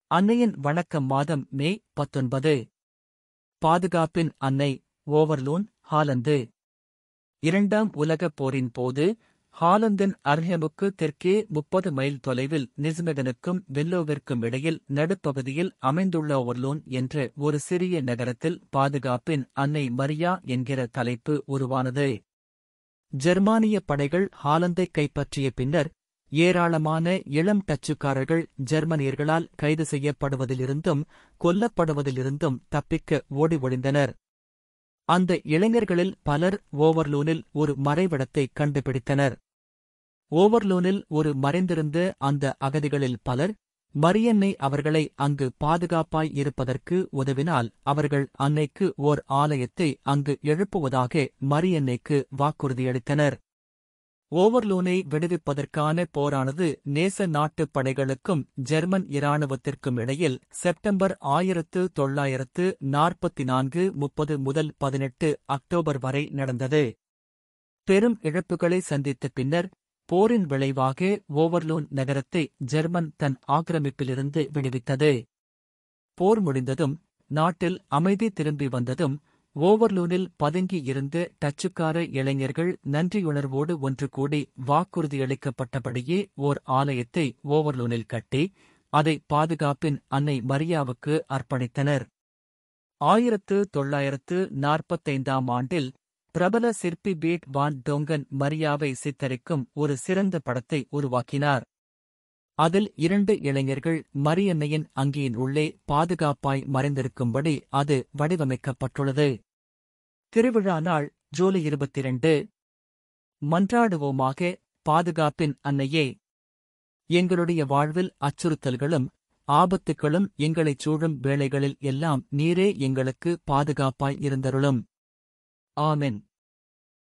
அன்னையின் வணக்கம் மாதம் மே 19. பாதுகாப்பின் அன்னை ஓவர்லூன், ஹாலந்து. இரண்டாம் உலகப் போரின் போது, ஹாலந்தின் அர்ன்ஹெமுக்கு தெற்கே 30 மைல் தொலைவில் நிஸ்மெகனுக்கும் வெல்லோவிற்கும் இடையில் நடுப்பகுதியில் அமைந்துள்ள ஓவர்லூன் என்ற ஒரு சிறிய நகரத்தில் பாதுகாப்பின் அன்னை மரியா என்கிற தலைப்பு உருவானது. ஜெர்மானிய படைகள் ஹாலந்தைக் கைப்பற்றிய பின்னர், ஏராளமான இளம் டச்சுக்காரர்கள் ஜெர்மனியர்களால் கைது செய்யப்படுவதிலிருந்தும் கொல்லப்படுவதிலிருந்தும் தப்பிக்க ஓடி ஒளிந்தனர். அந்த இளைஞர்களில் பலர் ஓவர்லூனில் ஒரு மறைவிடத்தைக் கண்டுபிடித்தனர். ஓவர்லூனில் ஒரு மறைந்திருந்த அந்த அகதிகளில் பலர், மரியன்னை அவர்களை அங்கு பாதுகாப்பாய் இருப்பதற்கு உதவினால் அவர்கள் அன்னைக்கு ஓர் ஆலயத்தை அங்கு எழுப்புவதாக மரியன்னைக்கு வாக்குறுதியளித்தனர். ஓவர்லூனை விடுவிப்பதற்கான போரானது நேச நாட்டுப் படைகளுக்கும் ஜெர்மன் இராணுவத்திற்கும் இடையில் செப்டம்பர் 1944 30 முதல் 18 அக்டோபர் வரை நடந்தது. பெரும் இழப்புகளை சந்தித்த பின்னர், போரின் விளைவாக ஓவர்லூன் நகரத்தை ஜெர்மன் தன் ஆக்கிரமிப்பிலிருந்து விடுவித்தது. போர் முடிந்ததும், நாட்டில் அமைதி திரும்பி வந்ததும், ஓவர்லூனில் பதுங்கி இருந்த டச்சுக்கார இளைஞர்கள் நன்றியுணர்வோடு ஒன்று கூடி வாக்குறுதியளிக்கப்பட்டபடியே ஓர் ஆலயத்தை ஓவர்லூனில் கட்டி, அதை பாதுகாப்பின் அன்னை மரியாவுக்கு அர்ப்பணித்தனர். 1945 ஆண்டில் பிரபல சிற்பி பீட் வான் டோங்கன் மரியாவை சித்தரிக்கும் ஒரு சிறந்த படத்தை உருவாக்கினார். அதில் 2 இளைஞர்கள் மரியன்னையின் அங்கியின் உள்ளே பாதுகாப்பாய் மறைந்திருக்கும்படி அது வடிவமைக்கப்பட்டுள்ளது. திருவிழா நாள் ஜூலை 22. மன்றாடுவோமாக. பாதுகாப்பின் அன்னையே, எங்களுடைய வாழ்வில் அச்சுறுத்தல்களும் ஆபத்துக்களும் எங்களைச் சூழும் வேளைகளில் எல்லாம் நீரே எங்களுக்கு பாதுகாப்பாய் இருந்தருளும். ஆமென்.